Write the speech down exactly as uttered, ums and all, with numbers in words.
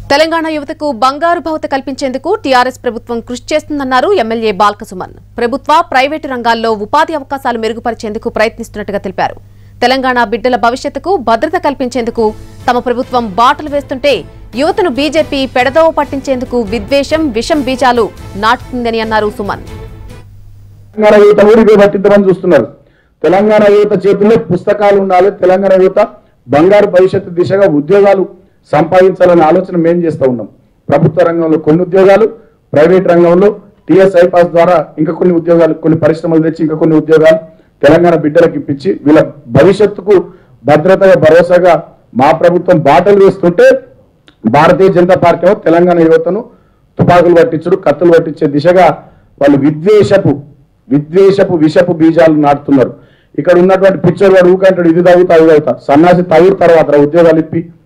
తెలంగాణ యువతకు బంగారు భవిత కల్పించేందుకు టీఆర్ఎస్ ప్రభుత్వం కృషి చేస్తుందన్నారు ఎమ్మెల్యే బాల్కసుమన్. ప్రభుత్వ, ప్రైవేటు రంగాల్లో ఉపాధి అవకాశాలు మెరుగుపరిచేందుకు ప్రయత్నిస్తున్నట్టుగా తెలిపారు. తెలంగాణ బిడ్డల భవిష్యత్తుకు భద్రత కల్పించేందుకు తమ ప్రభుత్వం బాటలు వేస్తుంటే యువతను బీజేపీ పెడదోవ పట్టించేందుకు విద్వేషం, విషం బీజాలు నాటుతుందని అన్నారు సుమన్. తెలంగాణ యువత చేతుల్లో పుస్తకాలు ఉండాలి, తెలంగాణ యువత బంగారు భవిష్యత్తు దిశగా ఉద్యోగాలు సంపాదించాలనే ఆలోచన మేము చేస్తూ ఉన్నాం. ప్రభుత్వ రంగంలో కొన్ని ఉద్యోగాలు, ప్రైవేట్ రంగంలో టీఎస్ ఐపాస్ ద్వారా ఇంకా కొన్ని ఉద్యోగాలు, కొన్ని పరిశ్రమలు తెచ్చి ఇంకా కొన్ని ఉద్యోగాలు తెలంగాణ బిడ్డలకు ఇప్పించి వీళ్ళ భవిష్యత్తుకు భద్రతగా, భరోసాగా మా ప్రభుత్వం బాటలు వేస్తుంటే భారతీయ జనతా పార్టీ తెలంగాణ యువతను తుపాకులు పట్టించడు, కత్తులు పట్టించే దిశగా వాళ్ళు విద్వేషపు విద్వేషపు విషపు బీజాలు నాటుతున్నారు. ఇక్కడ ఉన్నటువంటి పిచ్చోడు వాడు ఊకంటాడు, ఇది తాగుతా అది తాగుతా, సన్నాసి తాగురు తర్వాత ఉద్యోగాలు ఇప్పి